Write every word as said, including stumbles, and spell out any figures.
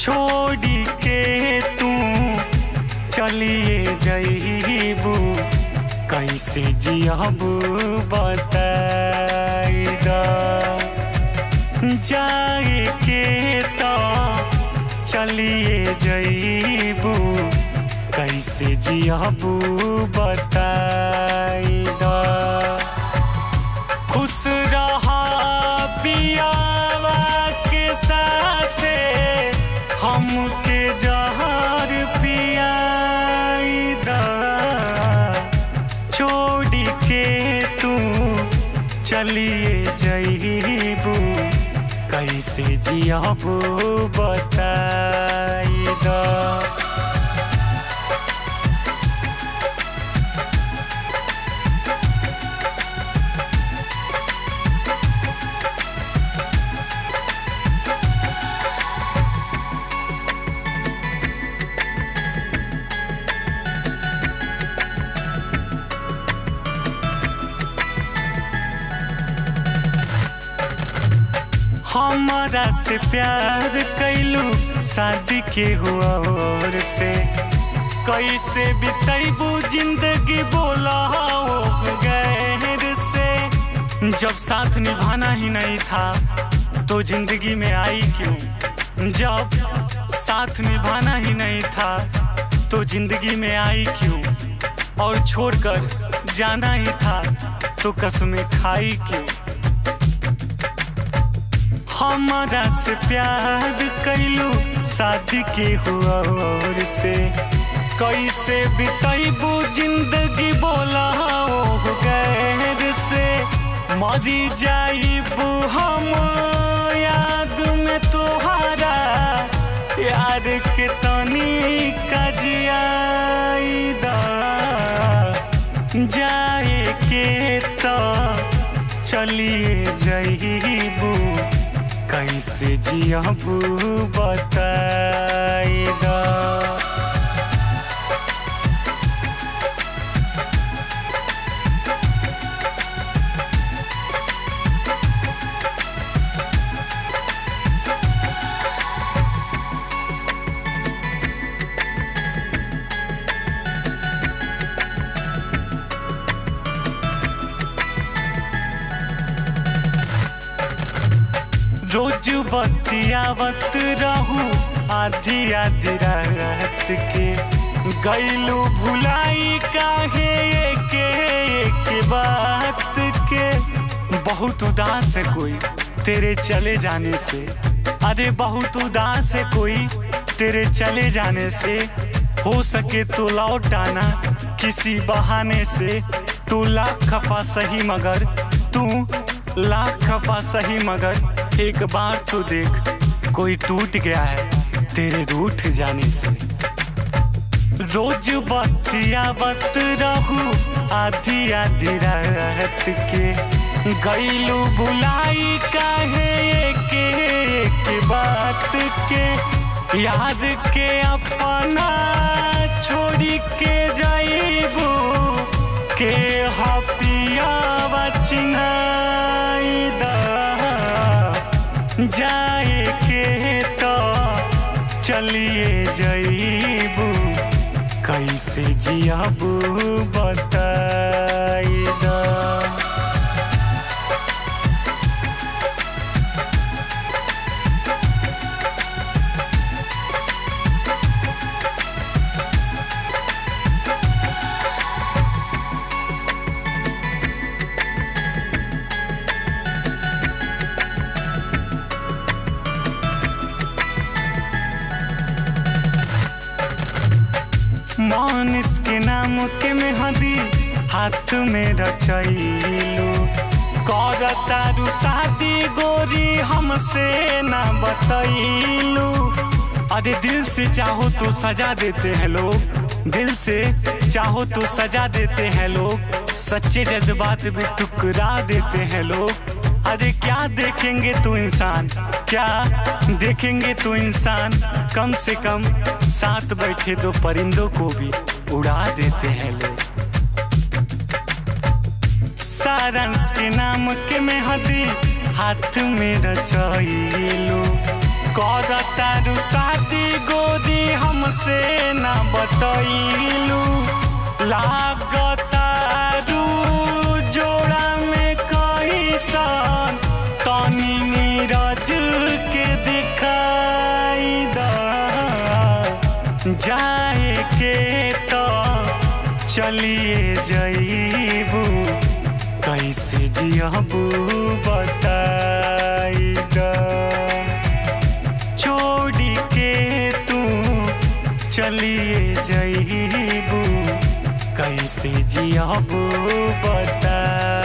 छोड़ी के तू चलिए जइबू कैसे जियबू बताई दा। जाए के तो चलिए जइबू कैसे जियबू बताई दा। खुश रहा पियावा के साथे हमके जहर पियाई दा। छोड़ के तू चलिए जइबू कैसे जियबू बताई दा। हमारा से प्यार कैलू शादी के हुआ और से कैसे बिताइबू जिंदगी बोला गैर से। जब साथ निभाना ही नहीं था तो जिंदगी में आई क्यों। जब साथ निभाना ही नहीं था तो जिंदगी में आई क्यों। और छोड़कर जाना ही था तो कसमें खाई क्यों। हमारा से प्यार कैलू शादी के हुआ और से कैसे बिताइबू जिंदगी बोला गैर से। मरी जाइबू हम याद में तोहारा यार के तनी कजियाई दा। जाए के तो चलिए जइबू कैसे जियबू बताई दा। रोज बतियावत रहू आधी आधी रात के गईलू भुलाई काहे के एक बात के। बहुत उदास है कोई तेरे चले जाने से। अरे बहुत उदास है कोई तेरे चले जाने से। हो सके तो लौट आना किसी बहाने से। तू लाख खफा सही मगर तू लाख खफा सही मगर एक बार तो देख कोई टूट गया है तेरे रूठ जाने से। रोज बतियावत रहू आधी आधी रात के गईलू बुलाई काहे के एक बात के। याद के अपना छोड़ी के जाइबू के हपियावा चिन्हाई दा। जाए के तो चलिए जइबू कैसे जियबू बताई दा। मानिस के नाम के मेहंदी हाथ में रचैलू। करतारू शादी गोरी हमसे ना बतैलू। अरे दिल से चाहो तो सजा देते हैं लोग। दिल से चाहो तो सजा देते हैं लोग। सच्चे जज्बात भी टुकरा देते हैं लोग। अरे क्या देखेंगे तू इंसान क्या देखेंगे तू इंसान। कम से कम साथ बैठे दो परिंदों को भी उड़ा देते हैं लोग। सारंस के नाम के मेहंदी हाथ में रचैलू। करतारू शादी गोरी हमसे ना बतैलू लागतारू जोड़ा में कैसन तनी नीरज के दिखाई दा जाए के तो चलिए जईबू कैसे जियबू बताई दा छोड़ी के तू चलिए जईबू कैसे जियबू बता